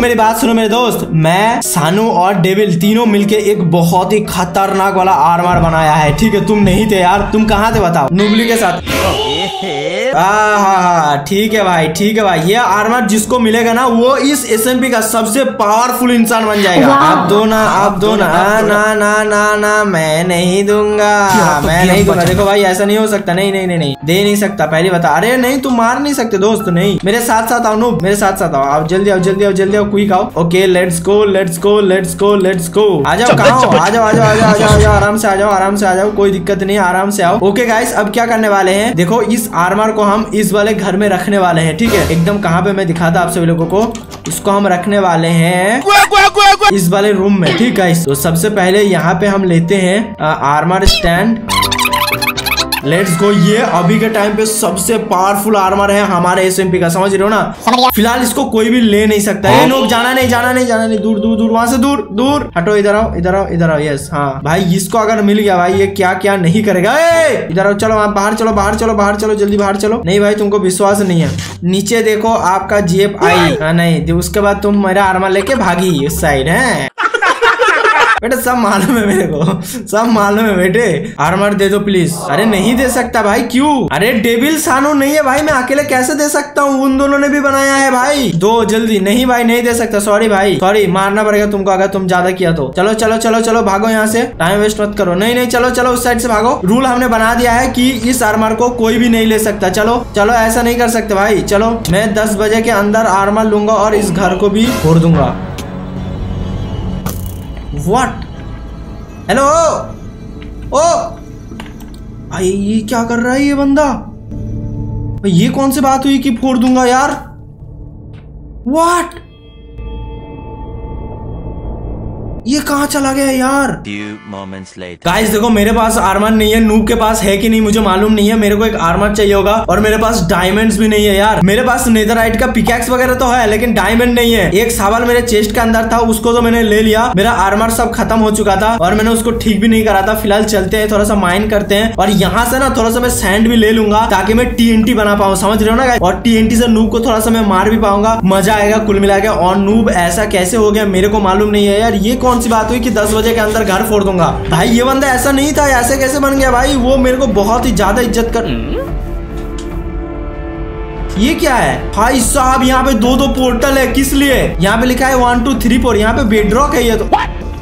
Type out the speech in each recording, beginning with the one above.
मेरी बात सुनो मेरे दोस्त, मैं सानू और डेविल तीनों मिलके एक बहुत ही खतरनाक वाला आर्मर बनाया है। ठीक है, तुम नहीं थे यार, तुम कहाँ थे बताओ? नुबली के साथ। ठीक है भाई, ठीक है भाई। ये आर्मर जिसको मिलेगा ना वो इस SMP का सबसे पावरफुल इंसान बन जाएगा। आप दो ना, आप दो ना। ना ना ना ना, मैं नहीं दूंगा, मैं नहीं दूंगा। देखो भाई ऐसा नहीं हो सकता, नहीं नहीं नहीं नहीं दे नहीं सकता, पहले बता। अरे नहीं, तुम मार नहीं सकते दोस्त, नहीं। मेरे साथ साथ आओ नूब, मेरे साथ साथ आओ। आप जल्दी आओ, जल्दी आओ, जल्दी आओ, क्विक आओ। Okay let's go, let's go, let's go, let's go. आ जाओ, कहाँ हो? आ जाओ, आ जाओ, आ जाओ, आ जाओ, आराम से आ जाओ, आराम से आ जाओ, कोई दिक्कत नहीं, आराम से आओ। ओके गाइस, अब क्या करने वाले हैं, देखो इस आर्मर को हम इस वाले घर में रखने वाले हैं। ठीक है, एकदम कहाँ पे मैं दिखाता आप सभी लोगों को। इसको हम रखने वाले हैं इस वाले रूम में। ठीक है, तो सबसे पहले यहाँ पे हम लेते हैं आर्मर स्टैंड। Let's go. ये अभी के टाइम पे सबसे पावरफुल आर्मर है हमारे SMP का, समझ रहे हो ना? फिलहाल इसको कोई भी ले नहीं सकता है। लोग जाना नहीं, जाना नहीं, जाना नहीं, दूर दूर दूर, वहां से दूर दूर हटो। इधर आओ, इधर आओ, इधर आओ। यस, हाँ भाई, इसको अगर मिल गया भाई ये क्या क्या नहीं करेगा। इधर आओ, चलो आप बाहर चलो, बाहर चलो, बाहर चलो, जल्दी बाहर चलो। नहीं भाई, तुमको विश्वास नहीं है। नीचे देखो आपका GF आई। नहीं, उसके बाद तुम मेरा आर्मर लेके भागी उस साइड है। बेटा सब मालूम है मेरे को, सब मालूम है बेटे। आर्मर दे दो प्लीज। अरे नहीं दे सकता भाई, क्यों? अरे डेविल सानू नहीं है भाई, मैं अकेले कैसे दे सकता हूँ? उन दोनों ने भी बनाया है भाई। दो जल्दी। नहीं भाई, नहीं दे सकता, सॉरी भाई, सॉरी, मारना पड़ेगा तुमको अगर तुम ज्यादा किया तो। चलो चलो चलो चलो, भागो यहाँ से, टाइम वेस्ट मत करो। नहीं नहीं, चलो चलो, उस साइड से भागो। रूल हमने बना दिया है कि इस आर्मर को कोई भी नहीं ले सकता। चलो चलो, ऐसा नहीं कर सकते भाई। चलो, मैं 10 बजे के अंदर आर्मर लूंगा और इस घर को भी फोड़ दूंगा। व्हाट? हेलो, ओ भाई, ये क्या कर रहा है ये बंदा? ये कौन सी बात हुई कि फोड़ दूंगा यार? व्हाट? ये कहाँ चला गया यार? गाइस देखो, मेरे पास आर्मर नहीं है। नूब के पास है कि नहीं मुझे मालूम नहीं है। मेरे को एक आर्मर चाहिए होगा और मेरे पास डायमंड्स भी नहीं है यार। मेरे पास नेदरराइट का पिकैक्स वगैरह तो है लेकिन डायमंड नहीं है। एक सावल मेरे चेस्ट के अंदर था, उसको तो मैंने ले लिया। मेरा आर्मर सब खत्म हो चुका था और मैंने उसको ठीक भी नहीं करा था। फिलहाल चलते हैं, थोड़ा सा माइन करते हैं और यहाँ से ना थोड़ा सा मैं सैंड भी ले लूंगा ताकि मैं TNT बना पाऊँ, समझ रहे हो ना? और TNT से नूब को थोड़ा सा मैं मार भी पाऊंगा, मजा आएगा कुल मिला के। और नूब ऐसा कैसे हो गया मेरे को मालूम नहीं है यार। ये कौन सी बात हुई कि 10 बजे के अंदर घर फोड़ दूंगा? भाई ये बंदा ऐसा नहीं था, ऐसे कैसे बन गया भाई? वो मेरे को बहुत ही ज्यादा इज्जत कर। ये क्या है भाई साहब? यहाँ पे 2-2 पोर्टल है, किस लिए? यहाँ पे लिखा है 1 2 3 4। यहाँ पे बेडरॉक है ये तो।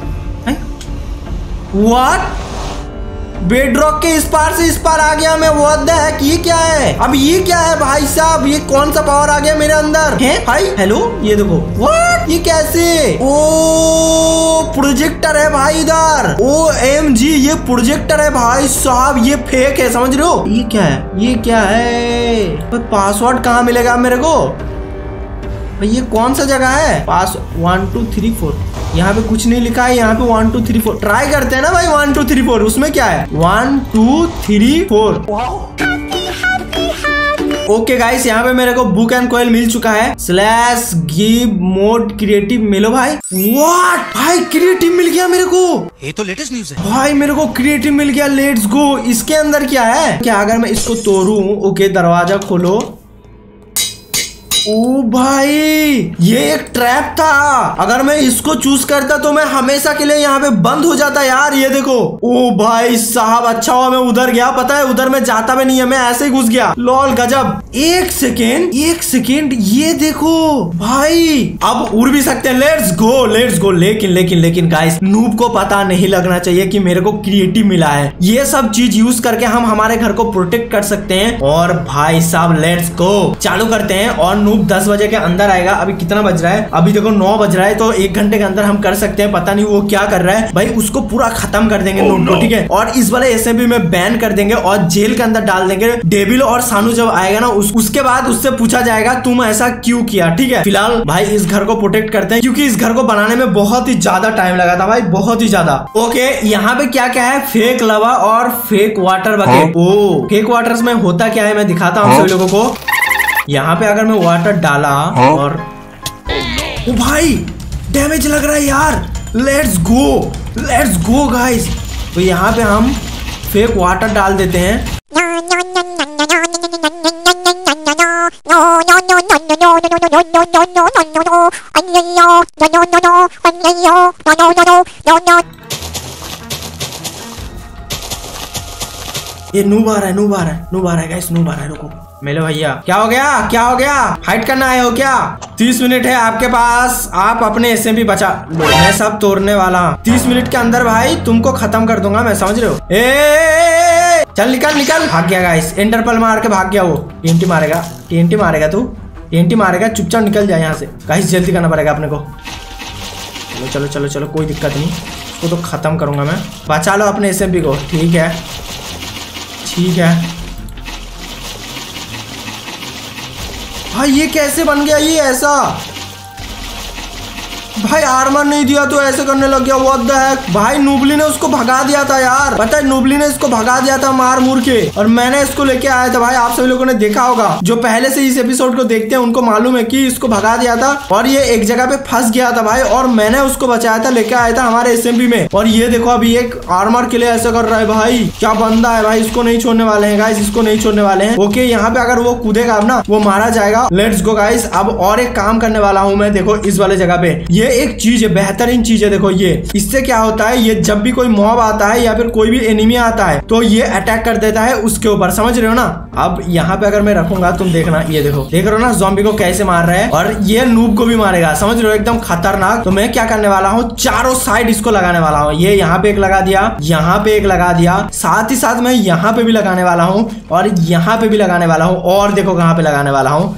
व्हाट? बेडरॉक के इस पार से इस पार आ गया मैं। What the heck? ये क्या है? अब ये क्या है भाई साहब? ये कौन सा पावर आ गया मेरे अंदर है भाई? हेलो, ये देखो। व्हाट? ये कैसे? ओ प्रोजेक्टर है भाई इधर। OMG, ये प्रोजेक्टर है भाई साहब, ये फेक है, समझ रहे हो? ये क्या है? ये क्या है? पासवर्ड कहाँ मिलेगा मेरे को भाई? ये कौन सा जगह है? पास 1 2 3 4। यहाँ पे कुछ नहीं लिखा है। यहाँ पे 1 2 3 4 ट्राई करते हैं ना भाई। 1 2 3 4, उसमें क्या है? 1 2 3 4। ओके गाइस, यहाँ पे मेरे को बुक एंड कोयल मिल चुका है। स्लैश गिव मोड क्रिएटिव मिलो भाई। व्हाट भाई, क्रिएटिव मिल गया मेरे को। ये तो लेटेस्ट न्यूज़ है भाई, मेरे को क्रिएटिव मिल गया। Let's go. इसके अंदर क्या है? क्या अगर मैं इसको तोड़ूं? ओके, दरवाजा खोलो। ओ भाई, ये एक ट्रैप था। अगर मैं इसको चूज करता तो मैं हमेशा के लिए यहाँ पे बंद हो जाता यार। ये देखो। ओ भाई साहब, अच्छा हुआ मैं उधर गया। पता है उधर मैं जाता भी नहीं है, मैं ऐसे ही घुस गया। लॉल गजब। एक सेकेंड, ये देखो भाई, अब उड़ भी सकते हैं। Let's go, let's go. लेकिन गाइस, नूब को पता नहीं लगना चाहिए कि मेरे को क्रिएटिव मिला है। ये सब चीज यूज करके हम हमारे घर को प्रोटेक्ट कर सकते हैं। और भाई साहब लेट्स गो, चालू करते हैं। और 10 बजे के अंदर आएगा। अभी कितना बज रहा है? अभी देखो 9 बज रहा है, तो 1 घंटे के अंदर हम कर सकते हैं। पता नहीं वो क्या कर रहा है भाई, उसको पूरा खत्म कर देंगे नूब को, ठीक है? और इस वाले SMP में बैन कर देंगे और जेल के अंदर डाल देंगे। डेविल और सानू जब आएगा ना, उसके बाद उससे पूछा जाएगा तुम ऐसा क्यों किया, ठीक है? फिलहाल भाई इस घर को प्रोटेक्ट करते हैं क्योंकि इस घर को बनाने में बहुत ही ज्यादा टाइम लगा था भाई, बहुत ही ज्यादा। ओके, यहाँ पे क्या क्या है? फेक लवा और फेक वाटर बकेट। ओ, फेक वाटर में होता क्या है मैं दिखाता हूँ सभी लोगों को। यहाँ पे अगर मैं वाटर डाला और ओ भाई डैमेज लग रहा है यार। Let's go guys. तो यहाँ पे हम फेक वाटर डाल देते हैं। ये नूब आ रहा है, नूब आ रहा है, नूब आ रहा है गाइस, नूब आ रहा है। रुको मेरे भैया, क्या हो गया, क्या हो गया? फाइट करना आए हो क्या? 30 मिनट है आपके पास, आप अपने एसएमपी बचा लो, मैं सब तोड़ने वाला हूँ। 30 मिनट के अंदर भाई तुमको खत्म कर दूंगा मैं, समझ रहे हो? चल निकल निकल। भाग गया गाइस, इंटरपल मार के भाग गया वो। टीएनटी मारेगा, टीएनटी मारेगा तू, टीएनटी मारेगा, चुपचाप निकल जाए यहाँ से। गाइस जल्दी करना पड़ेगा अपने को। चलो चलो चलो चलो, कोई दिक्कत नहीं, उसको तो खत्म करूंगा मैं। बचा लो अपने एसएमपी को, ठीक है ठीक है। भाई ये कैसे बन गया ये ऐसा? भाई आर्मर नहीं दिया तो ऐसे करने लग गया, व्हाट द हेक। भाई नूबली ने उसको भगा दिया था यार, पता है नूबली ने इसको भगा दिया था मार मुर के, और मैंने इसको लेके आया था। भाई आप सभी लोगों ने देखा होगा, जो पहले से इस एपिसोड को देखते हैं उनको मालूम है कि इसको भगा दिया था और ये एक जगह पे फंस गया था भाई, और मैंने उसको बचाया था, लेके आया था हमारे एसएमपी में। और ये देखो अभी एक आर्मर के लिए ऐसा कर रहा है भाई, क्या बंदा है भाई। इसको नहीं छोड़ने वाले हैं गाइस, इसको नहीं छोड़ने वाले हैं। ओके यहाँ पे अगर वो कूदेगा अब ना, वो मारा जाएगा। Let's go guys. अब और एक काम करने वाला हूँ मैं, देखो इस वाले जगह पे ये एक चीज है, बेहतरीन चीज है। देखो ये, इससे क्या होता है, ये जब भी कोई मॉब आता है या फिर कोई भी एनिमी आता है तो ये अटैक कर देता है उसके ऊपर, समझ रहे हो ना? अब यहाँ पे अगर मैं रखूंगा, तुम देखना, ये देखो, देख रहे हो ना ज़ॉम्बी को कैसे मार रहा है, और ये नूब को भी मारेगा, समझ रहे हो? एकदम खतरनाक। तो मैं क्या करने वाला हूँ, चारों साइड इसको लगाने वाला हूँ। ये यहाँ पे एक लगा दिया, यहाँ पे एक लगा दिया, साथ ही साथ मैं यहाँ पे भी लगाने वाला हूँ, और यहाँ पे भी लगाने वाला हूँ, और देखो कहाँ पे लगाने वाला हूँ,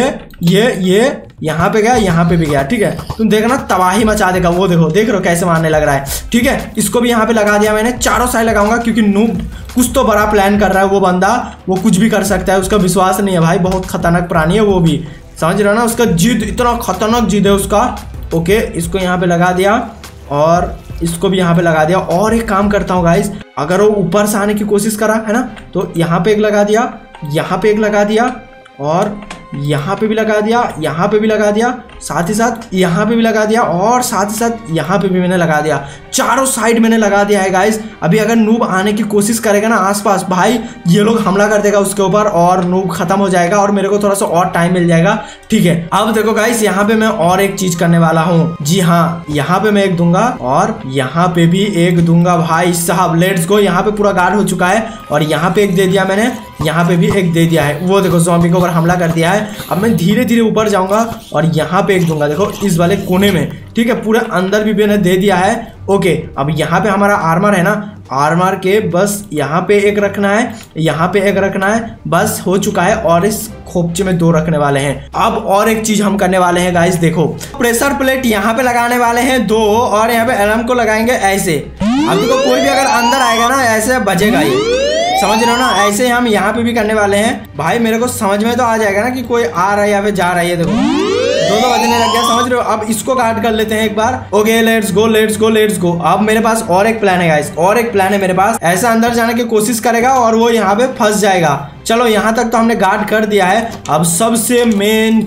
ये यहाँ पे गया, यहाँ पे भी गया, ठीक है? तुम देखना तबाही मचा देगा वो, देखो देख रहे हो कैसे मारने लग रहा है, ठीक है? इसको भी यहाँ पे लगा दिया मैंने, चारों साइड लगाऊंगा, क्योंकि नूब कुछ तो बड़ा प्लान कर रहा है वो बंदा, वो कुछ भी कर सकता है, उसका विश्वास नहीं है भाई, बहुत खतरनाक प्राणी है वो भी, समझ रहे हो ना? उसका जिद, इतना खतरनाक जिद है उसका। ओके इसको यहाँ पे लगा दिया, और इसको भी यहाँ पे लगा दिया। और एक काम करता हूँ गाइस, अगर वो ऊपर से आने की कोशिश करा है ना, तो यहाँ पे एक लगा दिया, यहाँ पे एक लगा दिया, और यहाँ पे भी लगा दिया, यहाँ पे भी लगा दिया, साथ ही साथ यहाँ पे भी लगा दिया, और साथ ही साथ यहाँ पे भी मैंने लगा दिया। चारों साइड मैंने लगा दिया है गाइस। अभी अगर नूब आने की कोशिश करेगा ना आसपास, भाई ये लोग हमला कर देगा उसके ऊपर, और नूब खत्म हो जाएगा, और मेरे को थोड़ा सा और टाइम मिल जाएगा, ठीक है? अब देखो गाइस, यहाँ पे मैं और एक चीज करने वाला हूँ। जी हाँ, यहाँ पे मैं एक दूंगा, और यहाँ पे भी एक दूंगा भाई साहब। Let's go. यहाँ पे पूरा गार्ड हो चुका है, और यहाँ पे एक दे दिया मैंने, यहाँ पे भी एक दे दिया है। वो देखो ज़ॉम्बी के ऊपर हमला कर दिया है। अब मैं धीरे धीरे ऊपर जाऊंगा, और यहाँ पे एक दूंगा, देखो इस वाले कोने में, ठीक है? पूरे अंदर भी मैंने दे दिया है। ओके अब यहाँ पे हमारा आर्मर है ना, आर्मर के बस यहाँ पे एक रखना है, यहाँ पे एक रखना है, बस हो चुका है। और इस खोपचे में 2 रखने वाले हैं। अब और एक चीज हम करने वाले हैं गाइस, देखो प्रेशर प्लेट यहाँ पे लगाने वाले हैं 2, और यहाँ पे अलार्म को लगाएंगे ऐसे। अब देखो कोई भी अगर अंदर आएगा ना, ऐसे बजेगा ये, समझ रहे हो ना? ऐसे हम यहाँ पे भी करने वाले हैं। भाई मेरे को समझ में तो आ जाएगा ना कि कोई आ रहा है या फिर जा रहा है। ये देखो 2 बजने लग गया, समझ रहे हो? अब इसको गार्ड कर लेते हैं एक बार। Okay let's go let's go let's go. अब मेरे पास और एक प्लान है गाइस, और एक प्लान है मेरे पास। ऐसा अंदर जाने की कोशिश करेगा और वो यहाँ पे फंस जाएगा। चलो यहाँ तक तो हमने गार्ड कर दिया है। अब सबसे मेन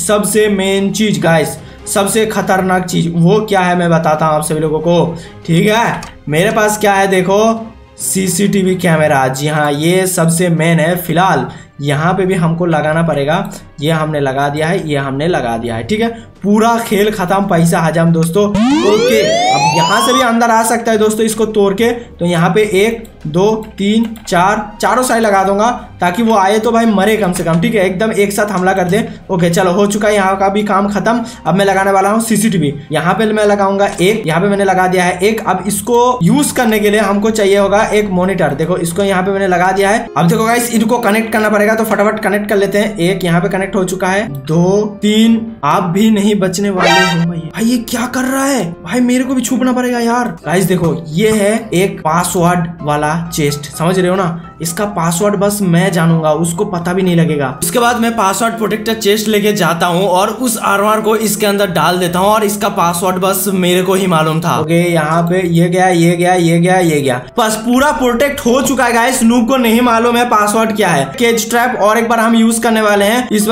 चीज गाइस, सबसे खतरनाक चीज वो क्या है मैं बताता हूँ आप सभी लोगों को, ठीक है? मेरे पास क्या है देखो, सीसीटीवी कैमरा। जी हाँ, ये सबसे मेन है। फिलहाल यहाँ पे भी हमको लगाना पड़ेगा। ये हमने लगा दिया है, ये हमने लगा दिया है, ठीक है? पूरा खेल खत्म, पैसा हजम दोस्तों। ओके अब यहाँ से भी अंदर आ सकता है दोस्तों इसको तोड़ के। तो यहाँ पे 1 2 3 4 चारों साइड लगा दूंगा, ताकि वो आए तो भाई मरे कम से कम, ठीक है? एकदम एक साथ हमला कर दे। ओके चलो हो चुका है यहाँ का भी काम खत्म। अब मैं लगाने वाला हूँ सीसीटीवी। यहाँ पे मैं लगाऊंगा 1, यहाँ पे मैंने लगा दिया है 1। अब इसको यूज करने के लिए हमको चाहिए होगा एक मॉनिटर। देखो इसको यहाँ पे मैंने लगा दिया है। अब देखो गाइस, इनको कनेक्ट करना पड़ेगा, तो फटाफट कनेक्ट कर लेते हैं। 1 यहाँ पे कनेक्ट हो चुका है, 2 3 आप भी नहीं बचने वाले हो भाई ये क्या कर रहा है भाई? मेरे को भी छुपना पड़ेगा यार। गाइस देखो ये है एक पासवर्ड वाला चेस्ट, समझ रहे हो ना? इसका पासवर्ड बस मैं जानूंगा, उसको पता भी नहीं लगेगा। उसके बाद मैं पासवर्ड प्रोटेक्टर चेस्ट लेके जाता हूँ और उस आर्मर को इसके अंदर डाल देता हूँ, और इसका पासवर्ड बस मेरे को ही मालूम था। ओके यहाँ पे ये गया, ये गया, ये गया, ये गया, बस पूरा प्रोटेक्ट हो चुका है गाइस। नूब को नहीं मालूम है पासवर्ड क्या है। केज ट्रैप और एक बार हम यूज करने वाले हैं इस वाले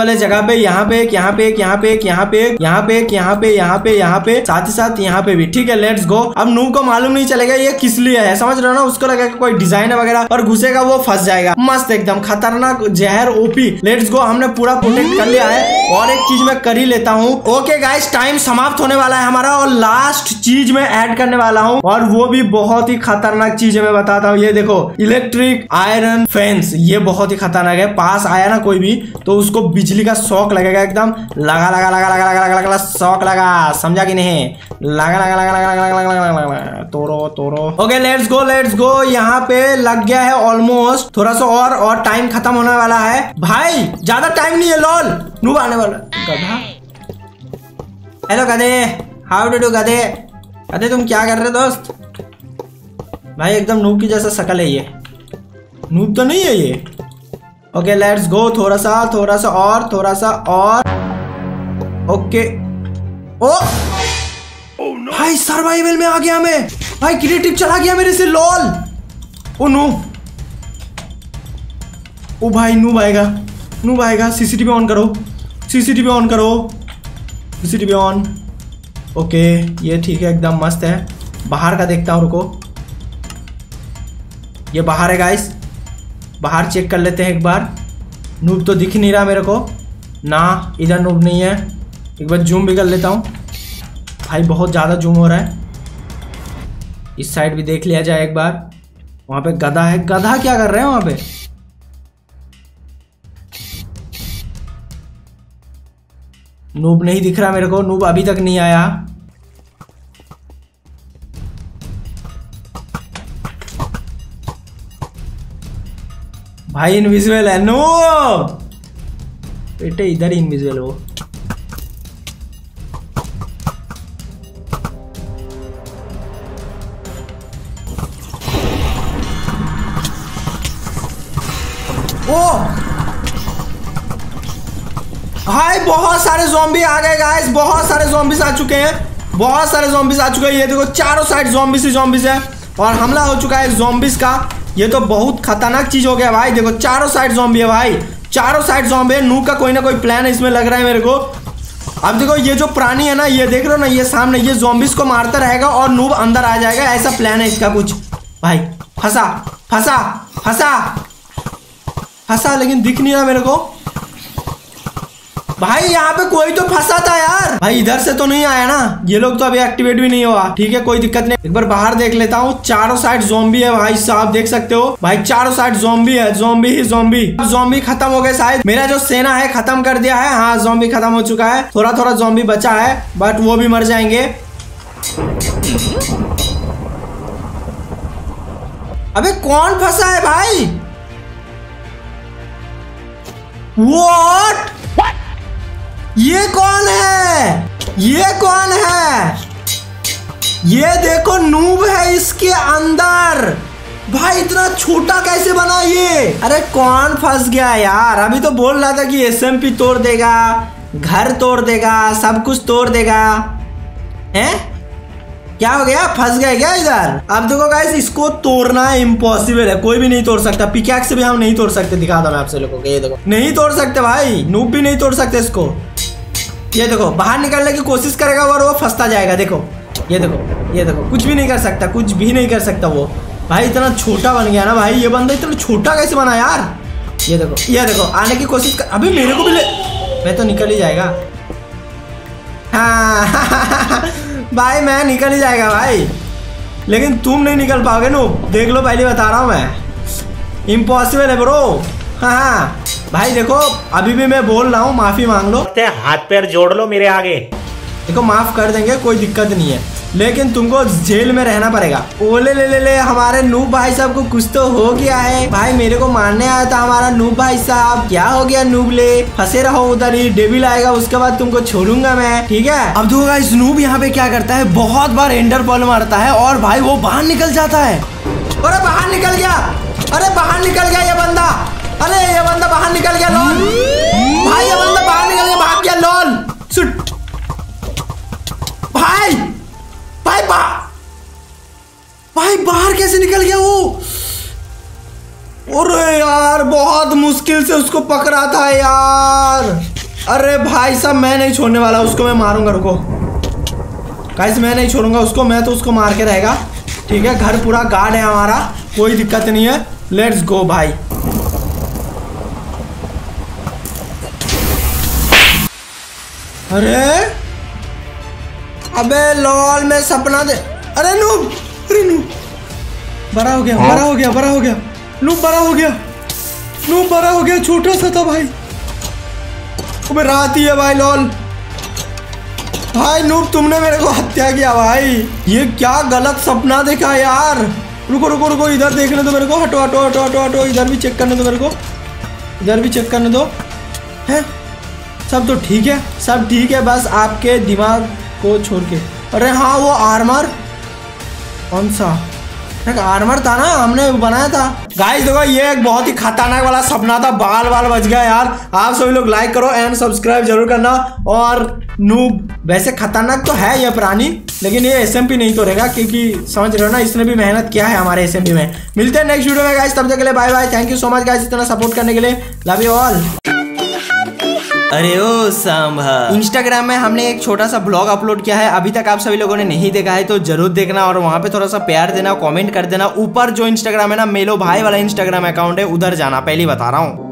वाले जगह पे, यहाँ पे एक, यहाँ पे एक, यहाँ पे एक, यहाँ पे एक, यहाँ पे एक, यहाँ पे, यहाँ पे, यहाँ पे, साथ ही साथ यहाँ पे भी। ठीक है, लेट्स गो। अब नूब को मालूम नहीं चलेगा ये किस लिए है, समझ रहे हो ना, उसको लगेगा कोई डिजाइन है वगैरह और घुसेगा वो फंस जाएगा। मस्त एकदम खतरनाक जहर ओपी। लेट्स गो, हमने पूरा प्रोटेक्ट कर लिया है और एक चीज मैं कर ही लेता हूँ। ओके गाइस, टाइम समाप्त होने वाला है हमारा और लास्ट चीज मैं ऐड करने वाला हूँ और वो भी बहुत ही खतरनाक चीज है, मैं बताता हूँ। ये देखो, इलेक्ट्रिक आयरन फेंस, ये बहुत ही खतरनाक है। पास आया ना कोई भी तो उसको बिजली का शॉक लगेगा एकदम। लगा लगा लगा लगा लगा लगा लगा शॉक लगा, समझा कि नहीं? लगा लगा लगा लगा लगा लगा लगा लगा तोड़ो तोड़ो। Okay let's go let's go. यहाँ पे लग गया है ऑलमोस्ट, थोड़ा सा और टाइम खत्म होने वाला है भाई, ज्यादा टाइम नहीं है। लॉल नूब आने वाला। गधा, हेलो गधे, हाउ डू डू गधे। गधे तुम क्या कर रहे दोस्त? भाई एकदम नूब की जैसा शकल है ये, नूब तो नहीं है ये। ओके लेट्स गो, थोड़ा सा और ओके। ओ भाई सर्वाइवल में आ गया मैं भाई, क्रिएटिव चला गया मेरे से। लॉल ओ नो, ओ भाई नूब आएगा। सीसीटीवी ऑन करो, सीसीटीवी ऑन। ओके ये ठीक है, एकदम मस्त है। बाहर का देखता हूँ, रुको। ये बाहर है गाइस, बाहर चेक कर लेते हैं एक बार। नूब तो दिख नहीं रहा मेरे को ना, इधर नूब नहीं है। एक बार जूम भी कर लेता हूँ भाई, बहुत ज़्यादा जूम हो रहा है। इस साइड भी देख लिया जाए एक बार। वहाँ पे गधा है, गधा क्या कर रहे हैं वहाँ पे? नूब नहीं दिख रहा मेरे को, नूब अभी तक नहीं आया। भाई इनविजिबल है। नो बेटे, इधर ही इनविजिबल है वो। भाई बहुत सारे ज़ॉम्बी आ गए गाइस, बहुत सारे ज़ॉम्बीज आ चुके हैं, ये देखो चारों साइड ज़ॉम्बीज है और हमला हो चुका है ज़ॉम्बीज का। ये तो बहुत खतरनाक चीज हो गया भाई। देखो चारों साइड ज़ॉम्बी है भाई, चारों साइड ज़ॉम्बी है। नूब का कोई ना कोई प्लान है इसमें, लग रहा है मेरे को। अब देखो ये जो प्राणी है ना, ये देख रहे हो ना, ये सामने, ये ज़ॉम्बीज को मारता रहेगा और नूब अंदर आ जाएगा, ऐसा प्लान है इसका कुछ। भाई फंसा लेकिन दिख नहीं रहा मेरे को। भाई यहाँ पे कोई तो फंसा था यार। भाई इधर से तो नहीं आया ना, ये लोग तो अभी एक्टिवेट भी नहीं हुआ। ठीक है कोई दिक्कत नहीं, एक बार बाहर देख लेता हूँ। चारों साइड ज़ॉम्बी है भाई साहब, देख सकते हो भाई, चारों साइड ज़ॉम्बी है, ज़ॉम्बी ही ज़ॉम्बी। ज़ॉम्बी खत्म हो गए शायद, मेरा जो सेना है खत्म कर दिया है। हाँ ज़ॉम्बी खत्म हो चुका है, थोड़ा ज़ॉम्बी बचा है बट वो भी मर जाएंगे। अबे कौन फंसा है भाई? व्हाट? ये कौन है? ये देखो नूब है इसके अंदर। भाई इतना छोटा कैसे बना ये? अरे कौन फंस गया यार? अभी तो बोल रहा था कि एसएमपी तोड़ देगा, घर तोड़ देगा, सब कुछ तोड़ देगा। हैं? क्या हो गया? फंस गया क्या इधर? अब देखो गाइस, इसको तोड़ना इम्पॉसिबल है, कोई भी नहीं तोड़ सकता। पिकैक्स से भी हम नहीं तोड़ सकते, दिखा दो मैं आपसे लोगों को। ये देखो नहीं तोड़ सकते भाई, नूब भी नहीं तोड़ सकते इसको। ये देखो बाहर निकलने की कोशिश करेगा और वो फंसता जाएगा। देखो ये देखो कुछ भी नहीं कर सकता वो। भाई इतना छोटा बन गया ना भाई, ये बंदा इतना छोटा कैसे बना यार? ये देखो आने की कोशिश कर। अभी मेरे को भी मैं तो निकल ही जाएगा। हाँ भाई मैं निकल ही जाएगा भाई, लेकिन तुम नहीं निकल पाओगे नो, देख लो पहले बता रहा हूँ मैं, इम्पॉसिबल है ब्रो। हाँ भाई देखो अभी भी मैं बोल रहा हूँ, माफी मांग लो, हाथ पैर जोड़ लो मेरे आगे। देखो माफ कर देंगे, कोई दिक्कत नहीं है, लेकिन तुमको जेल में रहना पड़ेगा। ओले ले हमारे नूब भाई साहब को कुछ तो हो गया है भाई, मेरे को मारने आया था हमारा नूब भाई साहब। क्या हो गया नूब ले? फंसे रहो उधर ही, डेविल आएगा उसके बाद तुमको छोड़ूंगा मैं, ठीक है? अब देखो गाइस नूब यहाँ पे क्या करता है, बहुत बार एंडर पर्ल मारता है और भाई वो बाहर निकल जाता है। अरे बाहर निकल गया, अरे बाहर निकल गया ये बंदा, अरे ये बंदा बाहर निकल गया लॉल। भाई ये बंदा बाहर निकल गया, भाग गया लॉल। भाई बाहर कैसे निकल गया वो? अरे यार बहुत मुश्किल से उसको पकड़ा था यार। अरे भाई साहब मैं नहीं छोड़ने वाला उसको, मैं मारूंगा, रुको गाइस मैं नहीं छोड़ूंगा उसको, मैं तो उसको मार के रहेगा। ठीक है, घर पूरा गार्ड है हमारा, कोई दिक्कत नहीं है। लेट्स गो भाई। अरे अबे लॉल में सपना दे। अरे नूब, अरे नूब बड़ा हो गया, बड़ा हो गया, बड़ा हो गया, नूब बड़ा हो गया, नूब बड़ा हो गया, छोटा सा था भाई। अबे रात ही है भाई लॉल। भाई नूब तुमने मेरे को हत्या किया भाई, ये क्या गलत सपना देखा यार। रुको रुको रुको, इधर देखने दो मेरे को, हटो हटो हटो हटो हटो, इधर भी चेक करने दो मेरे को, इधर भी चेक करने दो। है सब तो ठीक है, सब ठीक है, बस आपके दिमाग को छोड़ के। अरे हाँ वो आर्मर, कौन सा आर्मर था ना, हमने बनाया था। गाइस देखो ये एक बहुत ही खतरनाक वाला सपना था, बाल बाल बच गया यार। आप सभी लोग लाइक करो एंड सब्सक्राइब जरूर करना। और नूब वैसे खतरनाक तो है ये प्राणी, लेकिन ये एसएमपी नहीं तोड़ेगा, क्योंकि समझ रहे हो ना इसने भी मेहनत किया है हमारे एसएमपी में। मिलते हैं नेक्स्ट वीडियो में गाइस, तब तक के लिए bye bye. Thank you so much guys इतना सपोर्ट करने के लिए, लव यू ऑल। अरे ओ सांभा, इंस्टाग्राम में हमने एक छोटा सा ब्लॉग अपलोड किया है, अभी तक आप सभी लोगों ने नहीं देखा है तो जरूर देखना और वहां पे थोड़ा सा प्यार देना, कमेंट कर देना। ऊपर जो इंस्टाग्राम है ना, मेलो भाई वाला इंस्टाग्राम अकाउंट है, उधर जाना, पहले बता रहा हूँ।